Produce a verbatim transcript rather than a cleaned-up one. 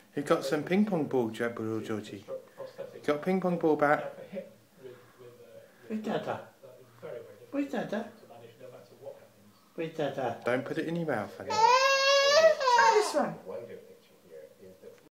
He got some ping pong ball, Georgie. Got a ping pong ball bat. Where's Dada? Where's Dada? Where's Dada? Don't put it in your mouth, honey. Try this one.